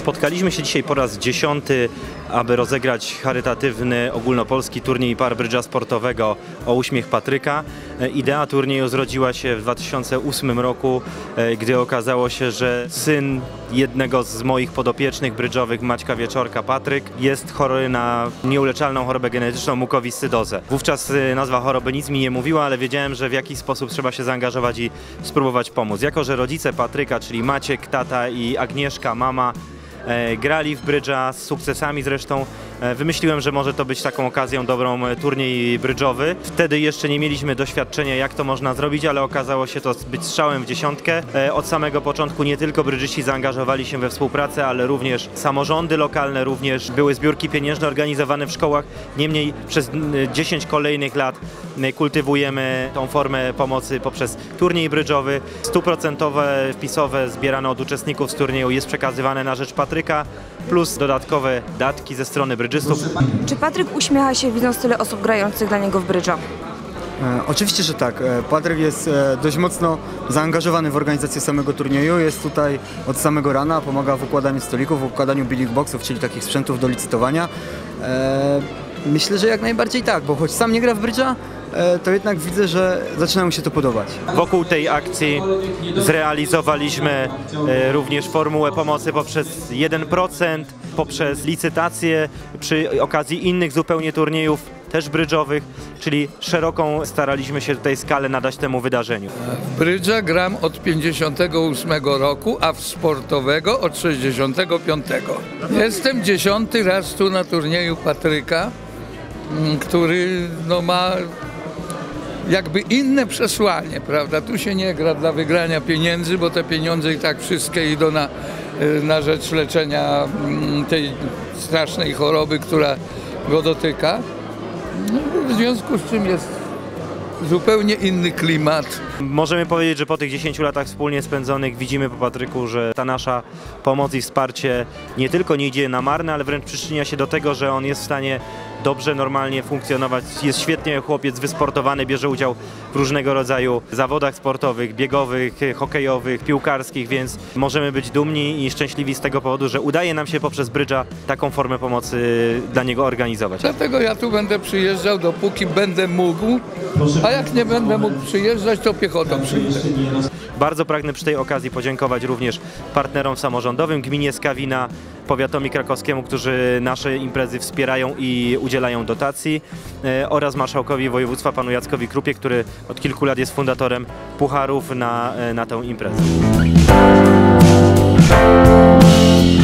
Spotkaliśmy się dzisiaj po raz 10., aby rozegrać charytatywny ogólnopolski turniej par brydża sportowego o uśmiech Patryka. Idea turnieju zrodziła się w 2008 roku, gdy okazało się, że syn jednego z moich podopiecznych brydżowych, Maćka Wieczorka, Patryk, jest chory na nieuleczalną chorobę genetyczną mukowiscydozę. Wówczas nazwa choroby nic mi nie mówiła, ale wiedziałem, że w jakiś sposób trzeba się zaangażować i spróbować pomóc. Jako że rodzice Patryka, czyli Maciek, tata i Agnieszka, mama, grali w brydża z sukcesami zresztą, wymyśliłem, że może to być taką okazją dobrą turniej brydżowy. Wtedy jeszcze nie mieliśmy doświadczenia, jak to można zrobić, ale okazało się to być strzałem w dziesiątkę. Od samego początku nie tylko brydżyści zaangażowali się we współpracę, ale również samorządy lokalne, również były zbiórki pieniężne organizowane w szkołach. Niemniej przez 10 kolejnych lat kultywujemy tą formę pomocy poprzez turniej brydżowy. 100% wpisowe zbierane od uczestników z turnieju jest przekazywane na rzecz Patryka, plus dodatkowe datki ze strony brydżystów. Czy Patryk uśmiecha się, widząc tyle osób grających dla niego w brydża? Oczywiście, że tak. Patryk jest dość mocno zaangażowany w organizację samego turnieju. Jest tutaj od samego rana, pomaga w układaniu stolików, w układaniu billing boxów, czyli takich sprzętów do licytowania. Myślę, że jak najbardziej tak, bo choć sam nie gra w brydża, to jednak widzę, że zaczyna mu się to podobać. Wokół tej akcji zrealizowaliśmy również formułę pomocy poprzez 1%, poprzez licytację przy okazji innych zupełnie turniejów, też brydżowych, czyli szeroką staraliśmy się tutaj skalę nadać temu wydarzeniu. W brydża gram od 58 roku, a w sportowego od 65. Jestem 10. raz tu na turnieju Patryka, który ma jakby inne przesłanie, prawda? Tu się nie gra dla wygrania pieniędzy, bo te pieniądze i tak wszystkie idą na rzecz leczenia tej strasznej choroby, która go dotyka. W związku z czym jest zupełnie inny klimat. Możemy powiedzieć, że po tych 10 latach wspólnie spędzonych widzimy po Patryku, że ta nasza pomoc i wsparcie nie tylko nie idzie na marne, ale wręcz przyczynia się do tego, że on jest w stanie dobrze, normalnie funkcjonować. Jest świetnie chłopiec wysportowany, bierze udział w różnego rodzaju zawodach sportowych, biegowych, hokejowych, piłkarskich, więc możemy być dumni i szczęśliwi z tego powodu, że udaje nam się poprzez brydża taką formę pomocy dla niego organizować. Dlatego ja tu będę przyjeżdżał, dopóki będę mógł, a jak nie będę mógł przyjeżdżać, to piechotą przyjdę. Bardzo pragnę przy tej okazji podziękować również partnerom samorządowym, gminie Skawina, powiatowi krakowskiemu, którzy nasze imprezy wspierają i udzielają dotacji, oraz marszałkowi województwa panu Jackowi Krupie, który od kilku lat jest fundatorem pucharów na tę imprezę.